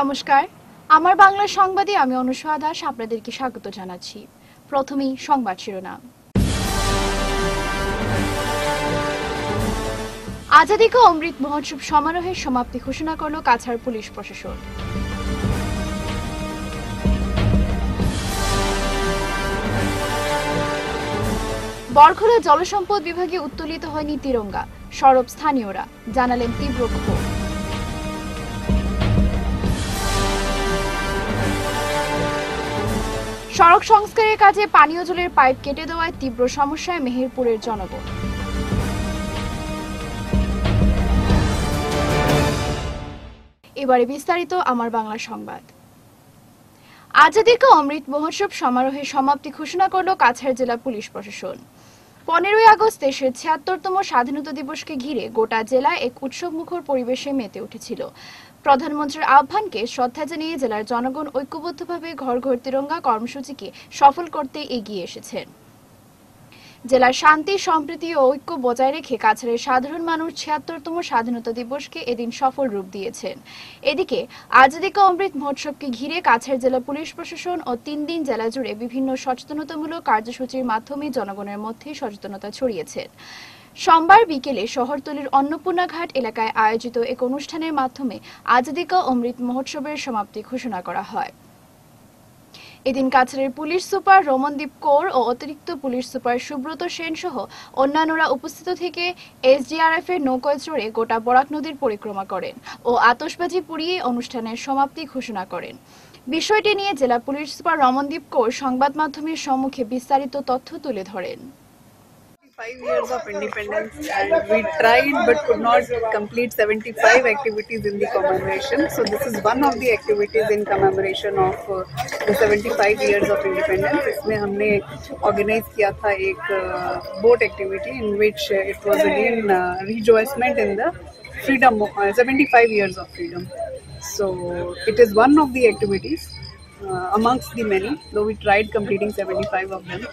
নমস্কার, আমার বাংলা সংবাদে আমি অনুষ্কা দাস আপনাদেরকে স্বাগত জানাচ্ছি। প্রথমেই সংবাদ শিরোনাম। আজাদী কা অমৃত মহোৎসব সমারোহের সমাপ্তি ঘোষণা করল কাছাড় পুলিশ প্রশাসন। বরখোলা জলসম্পদ বিভাগে উত্তোলিত হয়নি তিরঙ্গা, সরব স্থানীয়রা, জানালেন তীব্র ক্ষোভ। সড়ক সংস্কারের কাজে পানীয় জলের পাইপ কেটে দেওয়ায় তীব্র সমস্যায় মেহেরপুরের জনগণ। এবারে বিস্তারিত আমার বাংলা সংবাদ। আজাদী কা অমৃত মহোৎসব সমারোহের সমাপ্তি ঘোষণা করল কাছাড় জেলা পুলিশ প্রশাসন। 15ই আগস্ট দেশের 76তম স্বাধীনতা দিবসকে ঘিরে গোটা জেলায় এক উৎসবমুখর পরিবেশে মেতে উঠেছিল। প্রধানমন্ত্রীর আহ্বানকে শ্রদ্ধা জানিয়ে জেলার জনগণ ঐক্যবদ্ধভাবে ঘর ঘর তিরঙ্গা কর্মসূচিকে সফল করতে এগিয়ে এসেছেন। জেলার শান্তি, সম্প্রীতি ও ঐক্য বজায় রেখে কাছাড়ের সাধারণ মানুষ 76তম স্বাধীনতা দিবসকে এদিন সফল রূপ দিয়েছেন। এদিকে আজাদী কা অমৃত মহোৎসবকে ঘিরে কাছাড় জেলা পুলিশ প্রশাসন ও 3 দিন জেলা জুড়ে বিভিন্ন সচেতনতামূলক কার্যসূচির মাধ্যমে জনগণের মধ্যে সচেতনতা ছড়িয়েছেন। সোমবার বিকেলে শহরতলির অন্নপূর্ণাঘাট এলাকায় আয়োজিত এক অনুষ্ঠানের মাধ্যমে আজাদী কা অমৃত মহোৎসবের সমাপ্তি ঘোষণা করা হয়। এদিন কাছাড়ের পুলিশ সুপার রমনদীপ কৌর ও অতিরিক্ত পুলিশ সুপার সুব্রত সেন সহ অন্যান্যরা উপস্থিত থেকে এসডিআরএফ এর নৌকায় চড়ে গোটা বরাক নদীর পরিক্রমা করেন ও আতশবাজি পুড়িয়ে অনুষ্ঠানের সমাপ্তি ঘোষণা করেন। বিষয়টি নিয়ে জেলা পুলিশ সুপার রমনদীপ কৌর সংবাদ মাধ্যমের সম্মুখে বিস্তারিত তথ্য তুলে ধরেন। 5 years of independence, and we tried but could not complete 75 activities in the commemoration. So this is one of the activities in commemoration of the 75 years of independence. इसमें हमने organize किया था एक boat activity in which it was again rejoicement in the freedom, 75 years of freedom. So it is one of the activities amongst the many, though we tried completing 75 of them.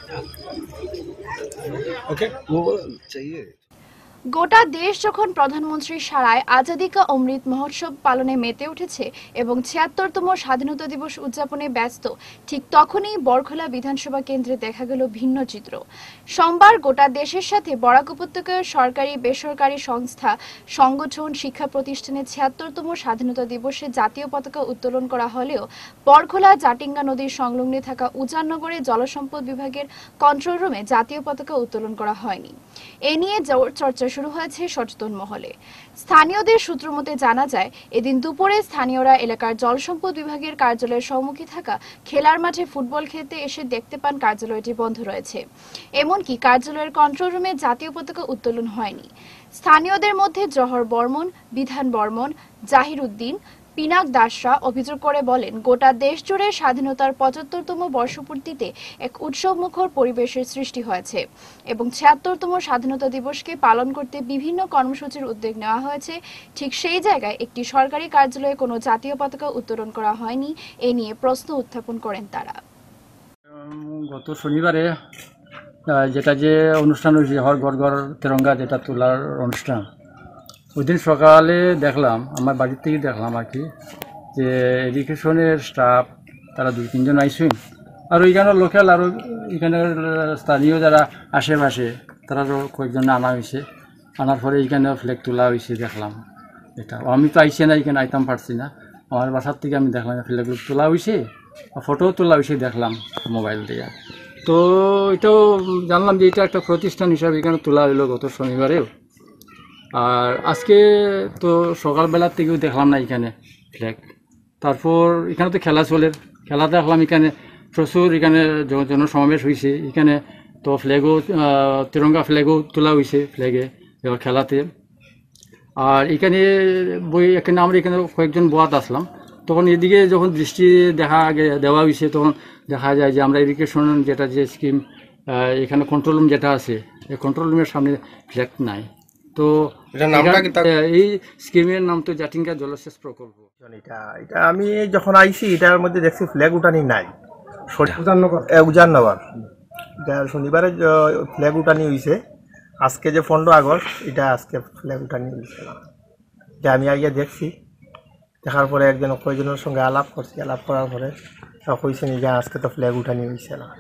Okay, वो चाहिए। গোটা দেশ যখন প্রধানমন্ত্রীর সাড়ায় আজাদী কা অমৃত মহোৎসব পালনে মেতে উঠেছে এবং 76তম স্বাধীনতা দিবস উদযাপনে ব্যস্ত, ঠিক তখনই বরখোলা বিধানসভা কেন্দ্রে দেখা গেল ভিন্ন চিত্র। সোমবার গোটা দেশের সাথে বরাক উপত্যকার সরকারি বেসরকারি সংস্থা, সংগঠন, শিক্ষা প্রতিষ্ঠানে 76তম স্বাধীনতা দিবসে জাতীয় পতাকা উত্তোলন করা হলেও বরখোলা জাটিঙ্গা নদীর সংলগ্নে থাকা উজাননগরে জলসম্পদ বিভাগের কন্ট্রোল রুমে জাতীয় পতাকা উত্তোলন করা হয়নি। এ নিয়ে চর্চা শুরু হয়েছে সচেতন মহলে। স্থানীয়দের সূত্র মতে জানা যায়, এদিন দুপুরে স্থানীয়রা এলাকার জলসম্পদ বিভাগের কার্যালয়ের সম্মুখে থাকা খেলার মাঠে ফুটবল খেলতে এসে দেখতে পান কার্যালয়টি বন্ধ রয়েছে। এমনকি কার্যালয়ের কন্ট্রোল রুমে জাতীয় পতাকা উত্তোলন হয়নি। স্থানীয়দের মধ্যে জহর বর্মন, বিধান বর্মন, জাহির উদ্দিন, পিনাক দাসরা অভিযোগ করে বলেন, গোটা দেশ জুড়ে স্বাধীনতার 75তম বর্ষপূর্তিতে এক উৎসবমুখর পরিবেশের সৃষ্টি হয়েছে এবং 76তম স্বাধীনতা দিবসকে পালন করতে বিভিন্ন কর্মসূচির উদ্যোগ নেওয়া হয়েছে। ঠিক সেই জায়গায় একটি সরকারি কার্যালয়ে কোনো জাতীয় পতাকা উত্তোলন করা হয়নি, এ নিয়ে প্রশ্ন উত্থাপন করেন তারা। গত শনিবারে যেটা যে অনুষ্ঠান হয়েছে হর ঘর ঘর তিরঙ্গা যেটা তোলার অনুষ্ঠান, ওই দিন সকালে দেখলাম, আমার বাড়ির থেকে দেখলাম আর কি, যে এডুকেশনের স্টাফ তারা 2-3 জন আইসুন, আর ওইখানের লোকাল আরও এখানের স্থানীয় যারা আশেপাশে তারাও কয়েকজন আনা হয়েছে। আনার পরে এইখানে ফ্ল্যাগ তোলা হয়েছে দেখলাম। এটা আমি তো আইসি না, এখানে আইতাম পারছি না, আমার বাসার থেকে আমি দেখলাম ফ্ল্যাগগুলো তোলা হয়েছে, ফটোও তোলা হয়েছে দেখলাম মোবাইল দিয়ে। তো এটাও জানলাম যে এটা একটা প্রতিষ্ঠান হিসাবে এখানে তোলা হইলো গত শনিবারেও। আর আজকে তো সকালবেলার থেকেও দেখলাম না এখানে ফ্ল্যাগ। তারপর এখানে তো খেলা চলে, খেলা দেখলাম এখানে প্রচুর, এখানে জনসমাবেশ হয়েছে এখানে, তো ফ্ল্যাগও তিরঙ্গা ফ্ল্যাগও তোলা হয়েছে ফ্ল্যাগে খেলাতে। আর এখানে আমরা এখানে কয়েকজন বোয়াত আসলাম, তখন এদিকে যখন দৃষ্টি দেওয়া হয়েছে তখন দেখা যায় যে আমরা এডুকেশন যেটা যে স্কিম এখানে কন্ট্রোল রুম যেটা আছে, এই কন্ট্রোল রুমের সামনে ফ্ল্যাগ নাই। তো এই স্কিমের নাম তো জাটিঙ্গা জলসেচ প্রকল্প। এটা আমি যখন আইছি এটার মধ্যে দেখছি ফ্ল্যাগ উঠানি নাই, উজাননগর এটা শনিবারে ফ্ল্যাগ উঠানি হয়েছে। আজকে যে 15 আগস্ট এটা আজকে ফ্ল্যাগ উঠানি হয়েছে, এটা আমি আগে দেখছি। দেখার পরে একজন কয়েকজনের সঙ্গে আলাপ করছি, আলাপ করার পরে কইছে যে আজকে তো ফ্ল্যাগ উঠানি হয়েছে না,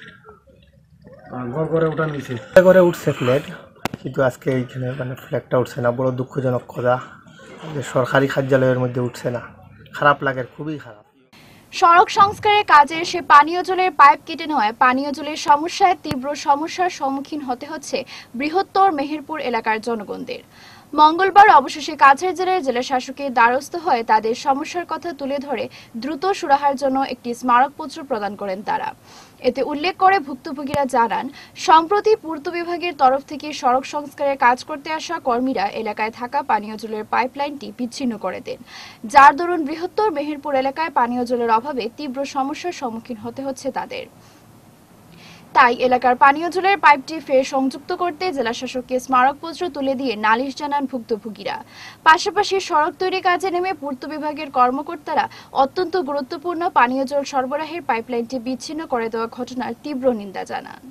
ঘর ঘরে উঠানো হয়েছে। করে উঠছে ফ্ল্যাগ, কিন্তু আজকে এইখানে মানে ফ্ল্যাগটা উঠছে না। বড় দুঃখজনক কথা যে সরকারি কার্যালয়ের মধ্যে উঠছে না, খারাপ লাগে, খুবই খারাপ। সড়ক সংস্কারের কাজে এসে পানীয় জলের পাইপ কেটে নেওয়ায় পানীয় জলের সমস্যায় তীব্র সমস্যার সম্মুখীন হতে হচ্ছে বৃহত্তর মেহেরপুর এলাকার জনগণদের। মঙ্গলবার অবশেষে কাছাড় জেলার জেলা শাসকের দ্বারস্থ হয়ে তাদের সমস্যার কথা তুলে ধরে দ্রুত সুরাহার জন্য একটি স্মারকপত্র প্রদান করেন তারা। এতে উল্লেখ করে ভুক্তভোগীরা জানান, সম্প্রতি পূর্ত বিভাগের তরফ থেকে সড়ক সংস্কারের কাজ করতে আসা কর্মীরা এলাকায় থাকা পানীয় জলের পাইপলাইনটি বিচ্ছিন্ন করে দেন, যার দরুন বৃহত্তর মেহেরপুর এলাকায় পানীয় জলের অভাবে তীব্র সমস্যার সম্মুখীন হতে হচ্ছে তাদের। তাই এলাকার পানীয় জলের পাইপটি ফের সংযুক্ত করতে জেলা শাসককে স্মারকপত্র তুলে দিয়ে নালিশ জানান ভুক্তভোগীরা। পাশাপাশি সড়ক তৈরি কাজে নেমে পূর্ত বিভাগের কর্মকর্তারা অত্যন্ত গুরুত্বপূর্ণ পানীয় জল সরবরাহের পাইপলাইনটি বিচ্ছিন্ন করে দেওয়া ঘটনার তীব্র নিন্দা জানান।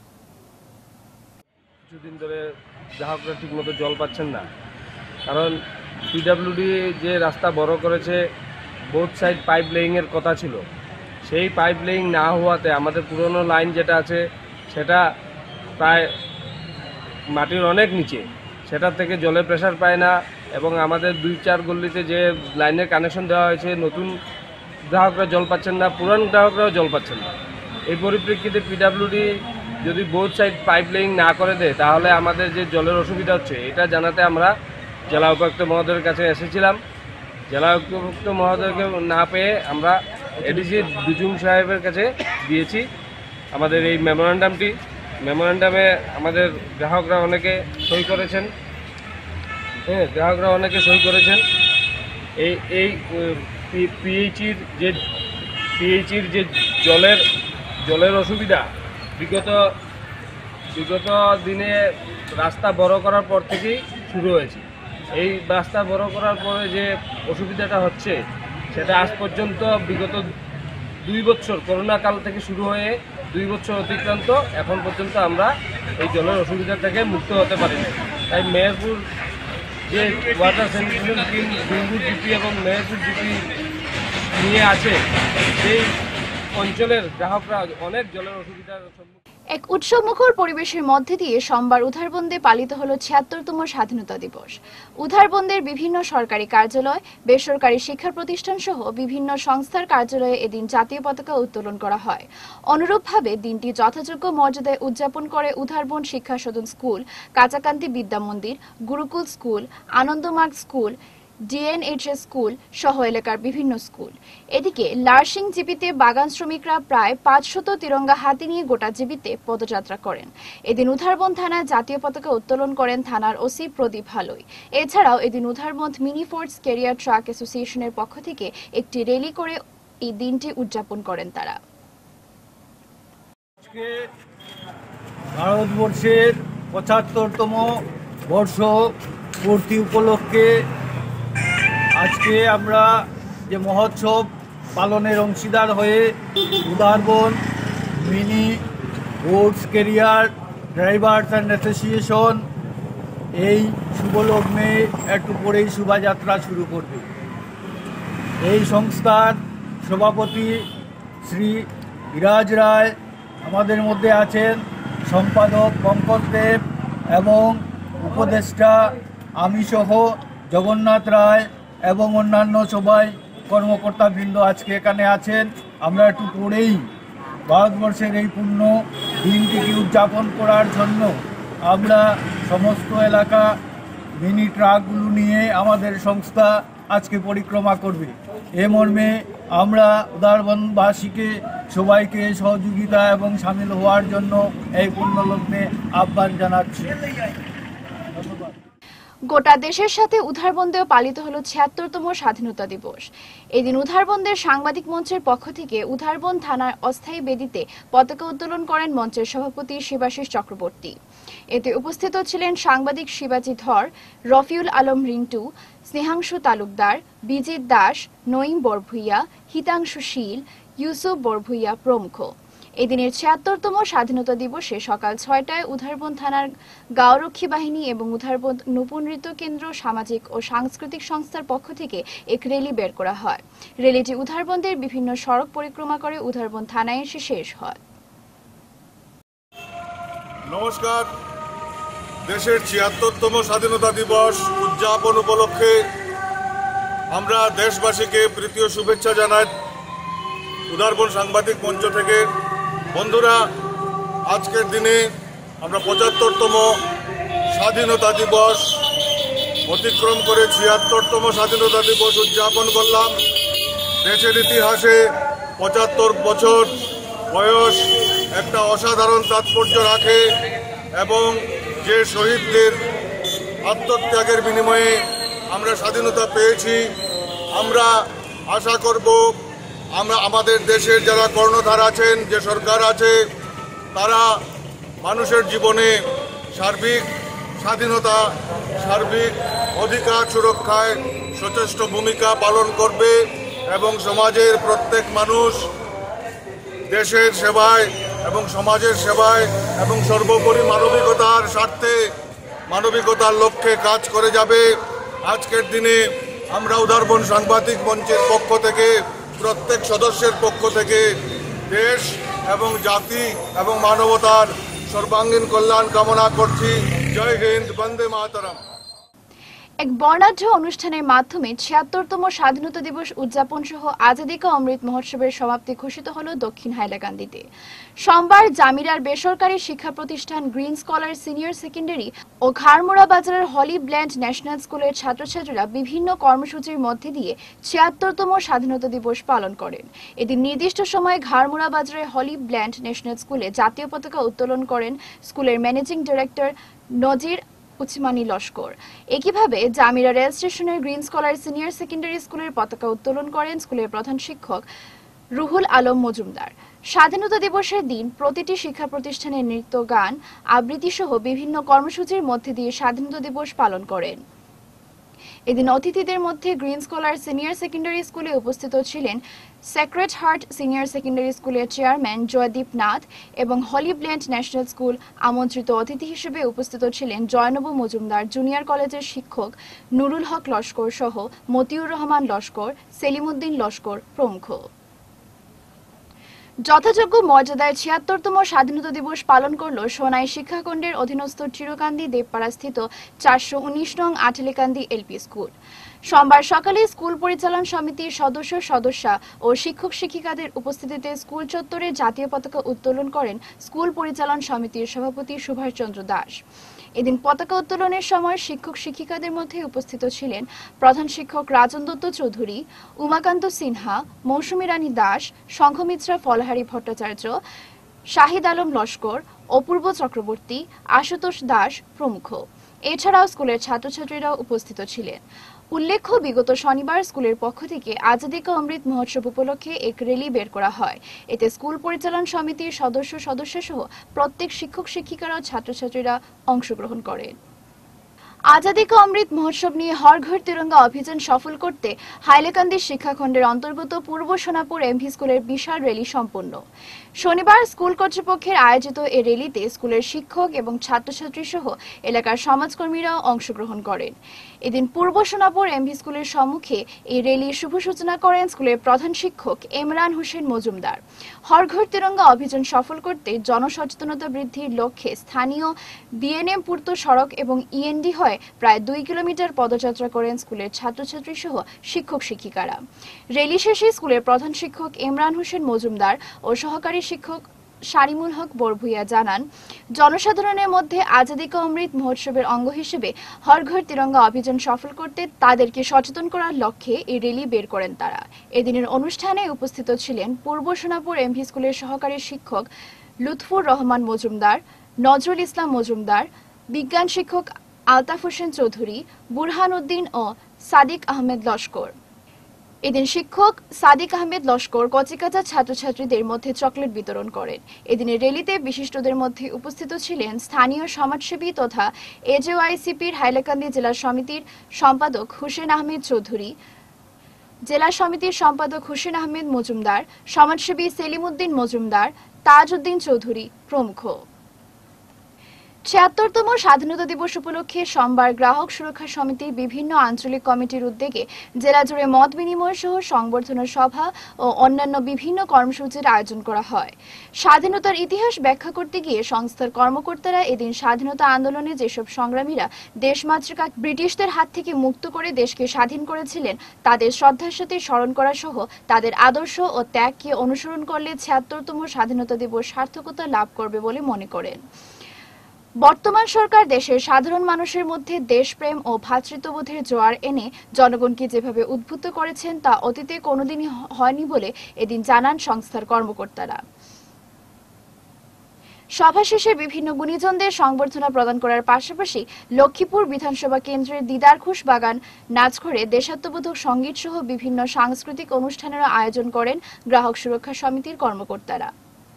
কিছুদিন ধরে গ্রাহকরা ঠিকমতো জল পাচ্ছেন না, কারণ পিডব্লিউডি যে রাস্তা বড় করেছে, বোথ সাইড পাইপ লেইংয়ের কথা ছিল, সেই পাইপ লেইং না হওয়াতে আমাদের পুরনো লাইন যেটা আছে সেটা প্রায় মাটির অনেক নিচে, সেটার থেকে জলের প্রেশার পায় না, এবং আমাদের 2-4 গল্লিতে যে লাইনের কানেকশন দেওয়া হয়েছে নতুন গ্রাহকরা জল পাচ্ছেন না, পুরান গ্রাহকরাও জল পাচ্ছেন না। এই পরিপ্রেক্ষিতে পিডব্লিউডি যদি বোথ সাইড পাইপ লেইং না করে দেয় তাহলে আমাদের যে জলের অসুবিধা হচ্ছে এটা জানাতে আমরা জেলা উপায়ুক্ত মহোদয়ের কাছে এসেছিলাম। জেলা উপায়ুক্ত মহোদয়কে না পেয়ে আমরা এডিসি দুজুম সাহেবের কাছে দিয়েছি আমাদের এই মেমোরেন্ডামে আমাদের গ্রাহকরা অনেকে সই করেছেন। এই পিএইচির যে জলের অসুবিধা বিগত দিনে রাস্তা বড় করার পর থেকেই শুরু হয়েছে। এই রাস্তা বড় করার পরে যে অসুবিধাটা হচ্ছে সেটা আজ পর্যন্ত বিগত 2 বছর করোনা কাল থেকে শুরু হয়ে 2 বছর অতিক্রান্ত এখন পর্যন্ত আমরা এই জলের অসুবিধা থেকে মুক্ত হতে পারিনি। তাই মেহেরপুর যে water sanitation team Dungur GP এবং মেহেরপুর জিপি নিয়ে আছে, সেই অঞ্চলের গ্রাহকরা অনেক জলের অসুবিধার সম্মুখীন। এক উৎসবমুখর পরিবেশের মধ্যে দিয়ে সোমবার উধারবন্দে পালিত হলো ৭৬তম স্বাধীনতা দিবস। উধারবন্দের বিভিন্ন সরকারি কার্যালয়, বেসরকারি শিক্ষা প্রতিষ্ঠান সহ বিভিন্ন সংস্থার কার্যালয়ে এদিন জাতীয় পতাকা উত্তোলন করা হয়। অনুরূপভাবে দিনটি যথাযোগ্য মর্যাদায় উদযাপন করে উধারবন্দ শিক্ষা সদন school, Kanchakanti Vidya Mandir, Gurukul school, Anandamarg school, DNHS school সহ এলাকার বিভিন্ন স্কুল। এদিকে লারসিং জিপিতে বাগান শ্রমিকরা প্রায় 500 তিরঙ্গা হাতে নিয়ে গোটা জিপিতে পদযাত্রা করেন। এদিন উধারবন্দ থানায় জাতীয় পতাকা উত্তোলন করেন থানার ওসি প্রদীপ হালই। এছাড়াও এদিন Udharband mini force carrier truck অ্যাসোসিয়েশনের পক্ষ থেকে একটি র্যালি করে এই দিনটি উদযাপন করেন তারা। ভারতবর্ষের 75তম বর্ষ পূর্তি উপলক্ষে আজকে আমরা যে মহোৎসব পালনের অংশীদার হয়ে Udharbond mini force carrier drivers and association এই শুভলগ্নে একটু পরেই শোভাযাত্রা শুরু করবে। এই সংস্থার সভাপতি শ্রী বিরাজ রায় আমাদের মধ্যে আছেন, সম্পাদক পঙ্কজ দেব এবং উপদেষ্টা আমি সহ জগন্নাথ রায় এবং অন্যান্য সবাই কর্মকর্তাবৃন্দ আজকে এখানে আছেন। আমরা একটু পরেই ভারতবর্ষের এই পূর্ণ দিনটিকে উদযাপন করার জন্য আমরা সমস্ত এলাকা মিনি ট্রাকগুলো নিয়ে আমাদের সংস্থা আজকে পরিক্রমা করবে। এ মর্মে আমরা উধারবন্দবাসীকে সবাইকে সহযোগিতা এবং সামিল হওয়ার জন্য এই পুণ্যলগ্নে আহ্বান জানাচ্ছি। ধন্যবাদ। গোটা দেশের সাথে উধারবন্দেও পালিত হলো ৭৬তম স্বাধীনতা দিবস। এদিন উধারবন্দের সাংবাদিক মঞ্চের পক্ষ থেকে উধারবন্দ থানার অস্থায়ী বেদিতে পতাকা উত্তোলন করেন মঞ্চের সভাপতি শিবাশিস চক্রবর্তী। এতে উপস্থিত ছিলেন সাংবাদিক শিবাজি ধর, রফিউল আলম রিন্টু, স্নেহাংশু তালুকদার, বিজিত দাস, নঈম বরভুইয়া, হিতাংশু শীল, ইউসুফ বরভুইয়া প্রমুখ। এদিনের ৭৬তম স্বাধীনতা দিবসে সকাল ৬টায় উধারবন থানার গাঁওরক্ষী বাহিনী এবং উধারবন নূপুনৃত্য কেন্দ্র সামাজিক ও সাংস্কৃতিক সংস্থার পক্ষ থেকে এক র্যালি বের করা হয়। র্যালিটি উধারবন্দের বিভিন্ন সড়ক পরিক্রমা করে উধারবন থানায় এসে শেষ হয়। নমস্কার। দেশের ৭৬তম স্বাধীনতা দিবস উদযাপন উপলক্ষে আমরা দেশবাসীকে প্রীতীয় শুভেচ্ছা জানাই উধারবন সাংবাদিক মঞ্চ থেকে। বন্ধুরা, আজকের দিনে আমরা ৭৫তম স্বাধীনতা দিবস অতিক্রম করে ৭৬তম স্বাধীনতা দিবস উদযাপন করলাম। দেশের ইতিহাসে ৭৫ বছর বয়স একটা অসাধারণ তাৎপর্য রাখে এবং যে শহীদদের আত্মত্যাগের বিনিময়ে আমরা স্বাধীনতা পেয়েছি, আমরা আশা করব আমরা আমাদের দেশের যারা কর্ণধার আছেন, যে সরকার আছে, তারা মানুষের জীবনে সার্বিক স্বাধীনতা, সার্বিক অধিকার সুরক্ষায় সচেষ্ট ভূমিকা পালন করবে এবং সমাজের প্রত্যেক মানুষ দেশের সেবায় এবং সমাজের সেবায় এবং সর্বোপরি মানবিকতার স্বার্থে, মানবিকতার লক্ষ্যে কাজ করে যাবে। আজকের দিনে আমরা উধারবন সাংবাদিক মঞ্চের পক্ষ থেকে, প্রত্যেক সদস্যের পক্ষ থেকে দেশ এবং জাতি এবং মানবতার সর্বাঙ্গীন কল্যাণ কামনা করছি। জয় হিন্দ, বন্দে মাতরম। এক বর্ণাঢ্য অনুষ্ঠানের মাধ্যমে ৭৬তম স্বাধীনতা দিবস উদযাপন সহ আজাদী কা অমৃত মহোৎসবের সমাপ্তি ঘোষিত হল দক্ষিণ হাইলাকান্দিতে। সোমবার জামিরার বেসরকারি শিক্ষা প্রতিষ্ঠান গ্রিন স্কলার সিনিয়র সেকেন্ডারি ও ঘাড়মুড়া বাজারের হলি ব্ল্যান্ড ন্যাশনাল স্কুলের ছাত্রছাত্রীরা বিভিন্ন কর্মসূচির মধ্যে দিয়ে ৭৬তম স্বাধীনতা দিবস পালন করেন। এদিন নির্দিষ্ট সময়ে ঘাড়মুড়া বাজারের হলি ব্ল্যান্ড ন্যাশনাল স্কুলে জাতীয় পতাকা উত্তোলন করেন স্কুলের ম্যানেজিং ডিরেক্টর নজির উসমানী লস্কর। একইভাবে জামিরা রেল স্টেশনের গ্রিন স্কলার সিনিয়র সেকেন্ডারি স্কুলের পতাকা উত্তোলন করেন স্কুলের প্রধান শিক্ষক রুহুল আলম মজুমদার। স্বাধীনতা দিবসের দিন প্রতিটি শিক্ষা প্রতিষ্ঠানে নৃত্য, গান, আবৃত্তি সহ বিভিন্ন কর্মসূচির মধ্যে দিয়ে স্বাধীনতা দিবস পালন করেন। এদিন অতিথিদের মধ্যে গ্রিন স্কলার সিনিয়র সেকেন্ডারি স্কুলে উপস্থিত ছিলেন সেক্রেট হার্ট সিনিয়র সেকেন্ডারি স্কুলের চেয়ারম্যান জয়দীপ নাথ এবং হলি ব্ল্যান্ড ন্যাশনাল স্কুল। আমন্ত্রিত অতিথি হিসেবে উপস্থিত ছিলেন জয়নব মজুমদার জুনিয়র কলেজের শিক্ষক নুরুল হক লস্কর সহ মতিউর রহমান লস্কর, সেলিমউদ্দিন লস্কর প্রমুখ। যথাযোগ্য মর্যাদায় ৭৬তম স্বাধীনতা দিবস পালন করল সোনাই শিক্ষাখণ্ডের অধীনস্থ চিরকান্দি দেবপাড়াস্থিত ৪১৯ নং আঠালিকান্দি এলপি স্কুল। সোমবার সকালে স্কুল পরিচালন সমিতির সদস্যা ও শিক্ষক শিক্ষিকাদের উপস্থিতিতে স্কুল চত্বরে জাতীয় পতাকা উত্তোলন করেন স্কুল পরিচালন সমিতির সভাপতি সুভাষ চন্দ্র দাস। এদিন পতাকা উত্তোলনের সময় শিক্ষক শিক্ষিকাদের মধ্যে উপস্থিত ছিলেন প্রধান শিক্ষক রাজন দত্ত চৌধুরী, উমাকান্ত সিনহা, মৌসুমী রানী দাস, সংঘমিত্রা ফলহারী ভট্টাচার্য, শাহিদ আলম লস্কর, অপূর্ব চক্রবর্তী, আশুতোষ দাস প্রমুখ। এছাড়াও স্কুলের ছাত্রছাত্রীরাও উপস্থিত ছিলেন। উল্লেখ্য, বিগত শনিবার স্কুলের পক্ষ থেকে আজাদী কা অমৃত মহোৎসব উপলক্ষে এক র্যালি বের করা হয়। এতে স্কুল পরিচালন সমিতির সদস্য সহ প্রত্যেক শিক্ষক শিক্ষিকারা ও ছাত্রছাত্রীরা অংশগ্রহণ করেন। আজাদী কা অমৃত মহোৎসব নিয়ে হর ঘর তিরঙ্গা অভিযান সফল করতে হাইলাকান্দি শিক্ষাখণ্ডের অন্তর্গত পূর্ব সোনাপুর এমভি স্কুলের বিশাল র্যালি সম্পন্ন। শনিবার স্কুল কর্তৃপক্ষের আয়োজিত এই র্যালিতে স্কুলের শিক্ষক এবং ছাত্রছাত্রী সহ এলাকার সমাজকর্মীরাও অংশগ্রহণ করেন। এদিন পূর্ব সোনাপুর এমভি স্কুলের সম্মুখে এই র্যালির শুভ সূচনা করেন স্কুলের প্রধান শিক্ষক ইমরান হোসেন মজুমদার। হর ঘর তিরঙ্গা অভিযান সফল করতে জনসচেতনতা বৃদ্ধির লক্ষ্যে স্থানীয় বিএনএম পূর্ত সড়ক এবং ইএনডি হয় প্রায় ২ কিলোমিটার পদযাত্রা করেন স্কুলের ছাত্রছাত্রী সহ শিক্ষক শিক্ষিকারা। র্যালি শেষে স্কুলের প্রধান শিক্ষক ইমরান হোসেন মজুমদার ও সহকারী শিক্ষক শারিমুল হক বরভুইয়া জানান, জনসাধারণের মধ্যে আজাদী কা অমৃত মহোৎসবের অঙ্গ হিসেবে হর ঘর তিরঙ্গা অভিযান সফল করতে তাদেরকে সচেতন করার লক্ষ্যে এই র্যালি বের করেন তারা। এদিনের অনুষ্ঠানে উপস্থিত ছিলেন পূর্ব সোনাপুর এমভি স্কুলের সহকারী শিক্ষক লুৎফুর রহমান মজুমদার, নজরুল ইসলাম মজুমদার, বিজ্ঞান শিক্ষক আলতাফ হোসেন চৌধুরী, বুরহান উদ্দিন ও সাদিক আহমেদ লস্কর। এদিন শিক্ষক সাদিক আহমেদ লস্কর কচিকাঁচা ছাত্রছাত্রীদের মধ্যে চকলেট বিতরণ করেন। এদিনের র্যালিতে বিশিষ্টদের মধ্যে উপস্থিত ছিলেন স্থানীয় সমাজসেবী তথা এজেওআইসিপির হাইলাকান্দি জেলা সমিতির সম্পাদক হুসেন আহমেদ চৌধুরী, জেলা সমিতির সম্পাদক হোসেন আহমেদ মজুমদার, সমাজসেবী সেলিম উদ্দিন মজুমদার, তাজ উদ্দিন চৌধুরী প্রমুখ। ৭৬তম স্বাধীনতা দিবস উপলক্ষে সোমবার গ্রাহক সুরক্ষা সমিতির বিভিন্ন আঞ্চলিক কমিটির উদ্যোগে জেলা জুড়ে মত বিনিময় সহ সংবর্ধনা সভা ও অন্যান্য বিভিন্ন কর্মসূচির আয়োজন করা হয়। স্বাধীনতার ইতিহাস ব্যাখ্যা করতে গিয়ে সংস্থার কর্মকর্তারা এদিন স্বাধীনতা আন্দোলনে যেসব সংগ্রামীরা দেশমাতৃকা ব্রিটিশদের হাত থেকে মুক্ত করে দেশকে স্বাধীন করেছিলেন তাদের শ্রদ্ধার সাথে স্মরণ করা সহ তাদের আদর্শ ও ত্যাগকে অনুসরণ করলে ৭৬তম স্বাধীনতা দিবস সার্থকতা লাভ করবে বলে মনে করেন। বর্তমান সরকার দেশের সাধারণ মানুষের মধ্যে দেশপ্রেম ও ভ্রাতৃত্ববোধের জোয়ার এনে জনগণকে যেভাবে উদ্বুদ্ধ করেছেন তা অতীতে কোনোদিনই হয়নি বলে এদিন জানান সংস্থার কর্মকর্তারা। সভা শেষে বিভিন্ন গুণীজনদের সংবর্ধনা প্রদান করার পাশাপাশি লক্ষ্মীপুর বিধানসভা কেন্দ্রের দিদারঘোষ বাগান নাচঘরে দেশাত্মবোধক সঙ্গীত সহ বিভিন্ন সাংস্কৃতিক অনুষ্ঠানেরও আয়োজন করেন গ্রাহক সুরক্ষা সমিতির কর্মকর্তারা।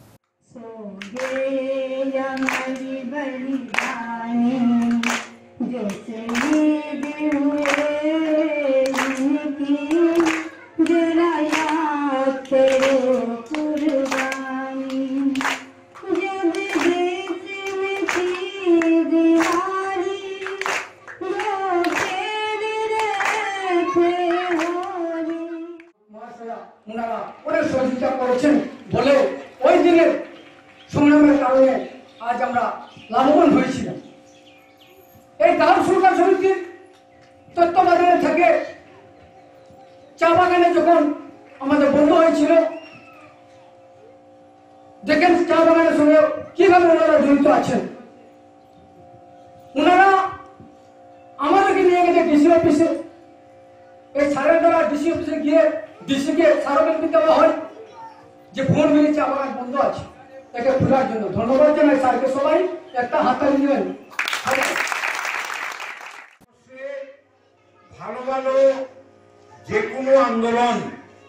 ওনারা অনেক সহযোগিতা করেছেন বলে ওই দিনের সংগ্রামের কারণে আজ আমরা লাভবান হয়েছিলাম। এই গ্রাম সুরক্ষা সমিতির তত্ত্বাবধানে থেকে চা বাগানে যখন আমাদের বন্ধ হয়েছিল, দেখেন চা বাগানের সঙ্গে কিভাবে ওনারা জড়িত আছেন। ওনারা আমাদেরকে নিয়ে গেছে ডিসি অফিসে। এই সারের দ্বারা ডিসি অফিসে গিয়ে ডিসিকে স্মারকলিপি দেওয়া হয় যে ফোন মিলে চা বাগান বন্ধ আছে, তাকে খোলার জন্য। ধন্যবাদ জানাই স্যারকে, সবাই একটা হাততালি দিবেন। ভালো ভালো যে কোনো আন্দোলন,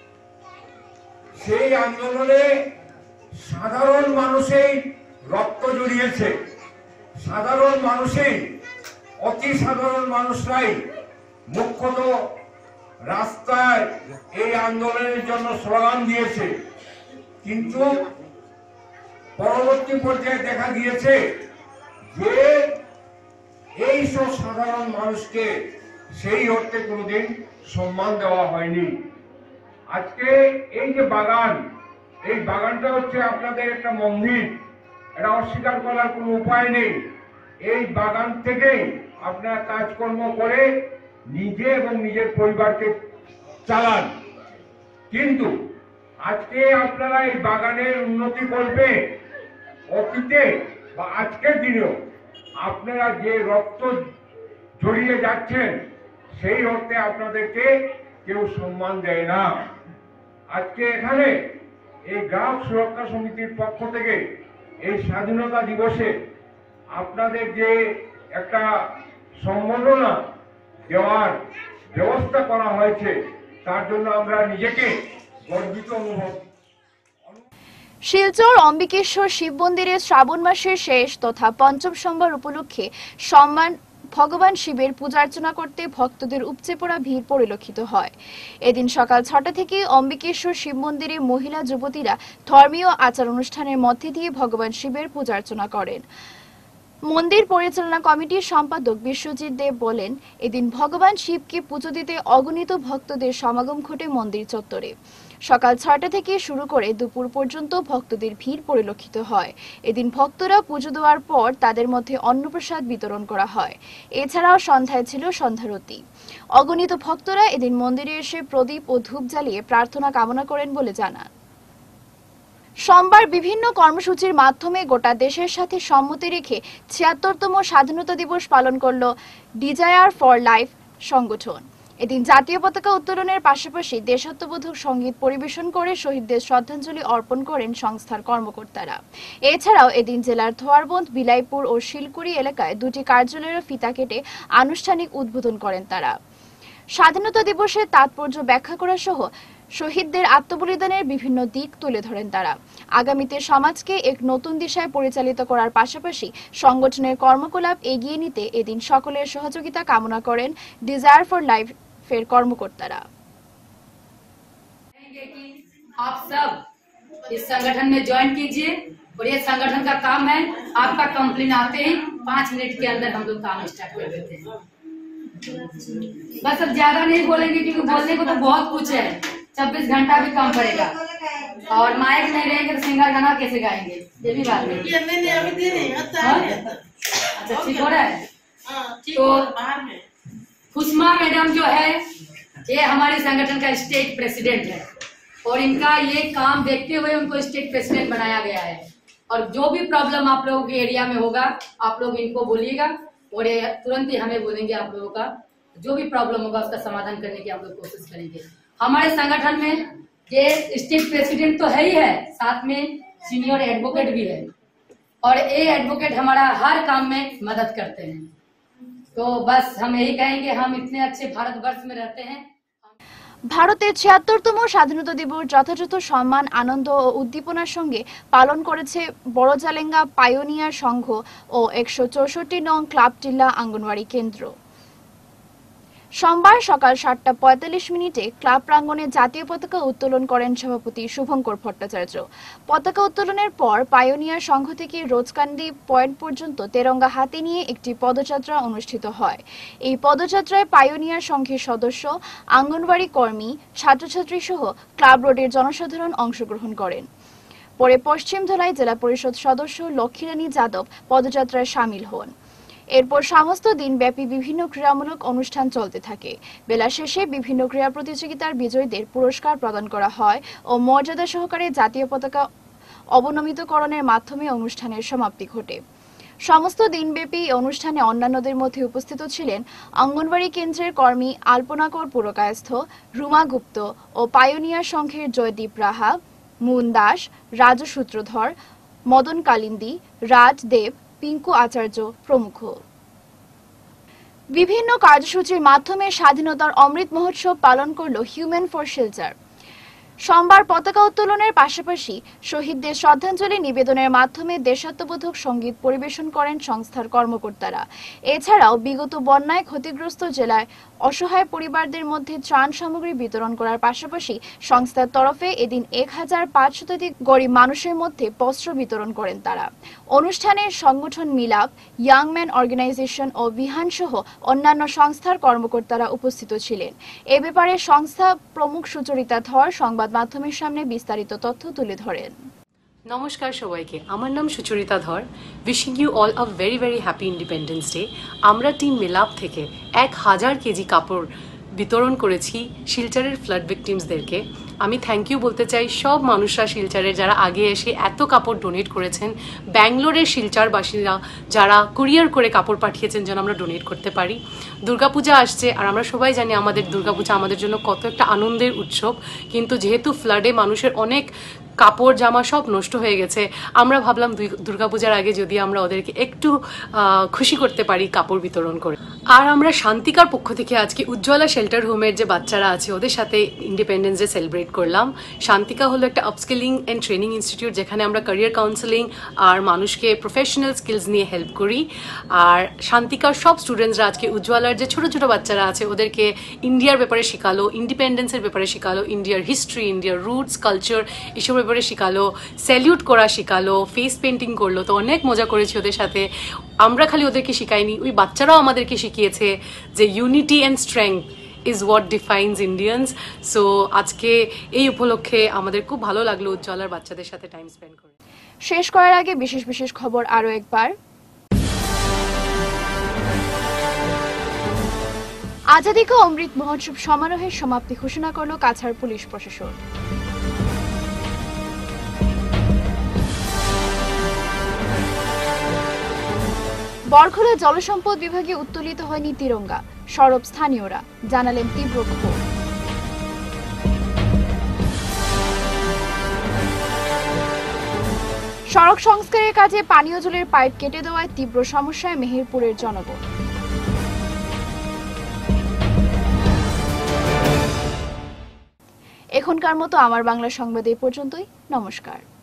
সেই আন্দোলনে সাধারণ মানুষেই রক্ত জড়িয়েছে। সাধারণ মানুষেই, অতি সাধারণ মানুষরাই মুখ্যত রাস্তায় এই আন্দোলনের জন্য স্লোগান দিয়েছে। কিন্তু পরবর্তী পর্যায়ে দেখা গিয়েছে যে এই সব সাধারণ মানুষকে সেই অর্থে কোনোদিন সম্মান দেওয়া হয়নি। আজকে এই যে বাগান, এই বাগানটা হচ্ছে আপনাদের একটা মন্দির, এটা অস্বীকার করার কোনো উপায় নেই। এই বাগান থেকেই আপনারা কাজকর্ম করে নিজে এবং নিজের পরিবারকে চালান। কিন্তু আজকে আপনারা এই বাগানের উন্নতি করবে, অতীতে বা আজকের দিনেও আপনারা যে রক্ত জড়িয়ে যাচ্ছেন সেই অর্থে আপনাদেরকে কেউ সম্মান দেয় না। আজকে এখানে এই গ্রাহক সুরক্ষা সমিতির পক্ষ থেকে এই স্বাধীনতা দিবসে আপনাদের যে একটা সম্মাননা দেওয়ার ব্যবস্থা করা হয়েছে, তার জন্য আমরা নিজেকে গর্বিত অনুভব। শিলচর অম্বিকেশ্বর শিব মন্দিরে শ্রাবণ মাসের শেষ তথা পঞ্চম সোমবার উপলক্ষে ভগবান শিবের পূজা অর্চনা করতে ভক্তদের উপচে পড়া ভিড় পরিলক্ষিত হয়। এদিন সকাল ৬টা থেকে অম্বিকেশ্বর শিব মন্দিরে মহিলা যুবতীরা ধর্মীয় আচার অনুষ্ঠানের মধ্যে দিয়ে ভগবান শিবের পূজা অর্চনা করেন। মন্দির পরিচালনা কমিটির সম্পাদক বিশ্বজিৎ দেব বলেন, এদিন ভগবান শিবকে পুজো দিতে অগণিত ভক্তদের সমাগম ঘটে মন্দির চত্বরে। সকাল ৬টা থেকে শুরু করে দুপুর পর্যন্ত ভক্তদের ভিড় পরিলক্ষিত হয়। এদিন ভক্তরা পুজো দেওয়ার পর তাদের মধ্যে অন্নপ্রসাদ বিতরণ করা হয়। এছাড়াও সন্ধ্যায় ছিল সন্ধ্যারতি। অগণিত ভক্তরা এদিন মন্দিরে এসে প্রদীপ ও ধূপ জ্বালিয়ে প্রার্থনা কামনা করেন বলে জানান। সোমবার বিভিন্ন কর্মসূচির মাধ্যমে গোটা দেশের সাথে সম্মতি রেখে ৭৬তম স্বাধীনতা দিবস পালন করল ডিজায়ার ফর লাইফ সংগঠন। এদিন জাতীয় পতাকা উত্তোলনের পাশাপাশি দেশাত্মবোধক সঙ্গীত পরিবেশন করে শহীদদের শ্রদ্ধাঞ্জলি অর্পণ করেন সংস্থার কর্মকর্তারা। এছাড়াও এদিন জেলার ধোয়ারবন্দ, বিলাইপুর ও শিলকুড়ি এলাকায় দুটি কার্যালয়ের ফিতা কেটে আনুষ্ঠানিক উদ্বোধন করেন তারা। স্বাধীনতা দিবসের তাৎপর্য ব্যাখ্যা করা সহ শহীদদের আত্মবলিদানের বিভিন্ন দিক তুলে ধরেন তারা। আগামীতে সমাজকে এক নতুন দিশায় পরিচালিত করার পাশাপাশি সংগঠনের কর্মকলাপ এগিয়ে নিতে এদিন সকলের সহযোগিতা কামনা করেন ডিজায়ার ফর লাইফের কর্মকর্তারা। कहेंगे कि आप सब इस संगठन में ज्वाइन कीजिए और ये संगठन का काम है, आपका कंप्लेन आते ही 5 मिनट के अंदर हम लोग काम स्टार्ट कर देते हैं। बस अब ज्यादा नहीं बोलेंगे क्योंकि बोलने को तो बहुत कुछ है, 24 घंटा भी कम पड़ेगा और माइक नहीं रहेंगे तो सिंगर गाना कैसे गाएंगे, ये भी बात नहीं। अच्छा ठीक हो रहा है। तो खुशमा मैडम जो है ये हमारे संगठन का स्टेट प्रेसिडेंट है और इनका ये काम देखते हुए उनको स्टेट प्रेसिडेंट बनाया गया है। और जो भी प्रॉब्लम आप लोगों के एरिया में होगा आप लोग इनको बोलिएगा और ये तुरंत ही हमें बोलेंगे, आप लोगों का जो भी प्रॉब्लम होगा उसका समाधान करने की आप लोग कोशिश करेंगे। हमारे संगठन में ये स्टेट प्रेसिडेंट तो है ही है, साथ में सीनियर एडवोकेट भी है और ये एडवोकेट हमारा हर काम में मदद करते हैं। तो बस हम यही कहेंगे, हम इतने अच्छे भारतवर्ष में रहते हैं। ভারতের ৭৬তম স্বাধীনতা দিবস যথাযথ সম্মান, আনন্দ ও উদ্দীপনার সঙ্গে পালন করেছে বড়জালেঙ্গা পায়োনিয়ার সংঘ ও ১৬৪ নং ক্লাব টিল্লা আঙ্গনওয়াড়ি কেন্দ্র। সোমবার সকাল ৭টা৪৫ ক্লাব প্রাঙ্গণে জাতীয় পতাকা উত্তোলন করেন সভাপতি শুভঙ্কর ভট্টাচার্য। পতাকা উত্তোলনের পর পায়োনিয়ার সংঘ থেকে রোজকান্দি পয়েন্ট পর্যন্ত তেরঙ্গা হাতে নিয়ে একটি পদযাত্রা অনুষ্ঠিত হয়। এই পদযাত্রায় পায়োনিয়ার সংঘের সদস্য, আঙ্গনওয়াড়ি কর্মী, ছাত্রছাত্রী সহ ক্লাব রোডের জনসাধারণ অংশগ্রহণ করেন। পরে পশ্চিম ধলাই জেলা পরিষদ সদস্য লক্ষ্মীরানী যাদব পদযাত্রায় সামিল হন। এরপর সমস্ত দিনব্যাপী বিভিন্ন ক্রীড়ামূলক অনুষ্ঠান চলতে থাকে। বেলা শেষে বিভিন্ন ক্রীড়া প্রতিযোগিতার বিজয়ীদের পুরস্কার প্রদান করা হয় ও মর্যাদা সহকারে জাতীয় পতাকা অবনমিতকরণের মাধ্যমে অনুষ্ঠানের সমাপ্তি ঘটে। সমস্ত দিনব্যাপী অনুষ্ঠানে অন্যান্যদের মধ্যে উপস্থিত ছিলেন অঙ্গনওয়াড়ি কেন্দ্রের কর্মী আলপনাকর পুরকায়স্থ, রুমা গুপ্ত ও পায়োনিয়ার সংঘের জয়দীপ রাহা, মুন দাস, রাজু সূত্রধর, মদন কালিন্দী, রাজ দেব, পিঙ্কু আচার্য প্রমুখ। বিভিন্ন কার্যসূচির মাধ্যমে স্বাধীনতার অমৃত মহোৎসব পালন করল হিউম্যান ফর শেল্টার। সোমবার পতাকা উত্তোলনের পাশাপাশি শহীদদের শ্রদ্ধাঞ্জলি নিবেদনের মাধ্যমে দেশাত্মবোধক সঙ্গীত পরিবেশন করেন সংস্থার কর্মকর্তারা। এছাড়াও বিগত বন্যায় ক্ষতিগ্রস্ত জেলায় অসহায় পরিবারদের মধ্যে ত্রাণ সামগ্রী বিতরণ করার পাশাপাশি সংস্থার তরফে এদিন ১৫০০ গরিব মানুষের মধ্যে বস্ত্র বিতরণ করেন তারা। অনুষ্ঠানে সংগঠন মিলাপ, ইয়াং ম্যান অর্গানাইজেশন ও বিহান সহ অন্যান্য সংস্থার কর্মকর্তারা উপস্থিত ছিলেন। এ ব্যাপারে সংস্থা প্রমুখ সুচরিতা ধর সংবাদ মাধ্যমের সামনে বিস্তারিত তথ্য তুলে ধরেন। নমস্কার সবাইকে, আমার নাম Sucharita Dhar. Wishing you all a very very happy independence day. আমরা টিম মিলাপ থেকে ১০০০ কেজি কাপড় বিতরণ করেছি শিলচরের ফ্লাড ভিকটিমসদেরকে। আমি থ্যাংক ইউ বলতে চাই সব মানুষরা শিলচরের যারা আগে এসে এত কাপড় ডোনেট করেছেন, ব্যাঙ্গালোরের শিলচরবাসীরা যারা কুরিয়ার করে কাপড় পাঠিয়েছেন যেন আমরা ডোনেট করতে পারি। দুর্গাপূজা আসছে আর আমরা সবাই জানি আমাদের দুর্গাপূজা আমাদের জন্য কত একটা আনন্দের উৎসব, কিন্তু যেহেতু ফ্লাডে মানুষের অনেক কাপড় জামা সব নষ্ট হয়ে গেছে, আমরা ভাবলাম দুর্গাপূজার আগে যদি আমরা ওদেরকে একটু খুশি করতে পারি কাপড় বিতরণ করে। আর আমরা শান্তিকার পক্ষ থেকে আজকে উজ্জ্বলা শেল্টার হোমের যে বাচ্চারা আছে ওদের সাথে ইন্ডিপেন্ডেন্স ডে সেলিব্রেট করলাম। শান্তিকা হলো একটা আপস্কিলিং অ্যান্ড ট্রেনিং ইনস্টিটিউট যেখানে আমরা ক্যারিয়ার কাউন্সেলিং আর মানুষকে প্রফেশনাল স্কিলস নিয়ে হেল্প করি। আর শান্তিকার সব স্টুডেন্টসরা আজকে উজ্জ্বলার যে ছোটো ছোটো বাচ্চারা আছে ওদেরকে ইন্ডিয়ার ব্যাপারে শেখালো, ইন্ডিপেন্ডেন্সের ব্যাপারে শেখালো, ইন্ডিয়ার হিস্ট্রি, ইন্ডিয়ার রুটস, কালচার এসবের ব্যাপারে শেখালো, স্যালিউট করা শেখালো, ফেস পেন্টিং করলো। তো অনেক মজা করেছি ওদের সাথে। আমরা খালি ওদেরকে শেখাইনি, ওই বাচ্চারাও আমাদেরকে শিখিয়েছে যে unity and strength is what defines Indians. So আজকে এই উপলক্ষে আমাদের খুব ভালো লাগলো উজ্জ্বলার বাচ্চাদের সাথে টাইম স্পেন্ড করে। শেষ করার আগে বিশেষ বিশেষ খবর আরো একবার। আজাদী কা অমৃত মহোৎসব সমারোহের সমাপ্তি ঘোষণা করল কাছাড় পুলিশ প্রশাসন। বরখোলা জলসম্পদ বিভাগে উত্তোলিত হয়নি তিরঙ্গা, সরব স্থানীয়রা, জানালেন তীব্র ক্ষোভ। সড়ক সংস্কারের কাজে পানীয় জলের পাইপ কেটে দেওয়ায় তীব্র সমস্যায় মেহেরপুরের জনগণ। এখনকার মতো আমার বাংলা সংবাদ এই পর্যন্তই। নমস্কার।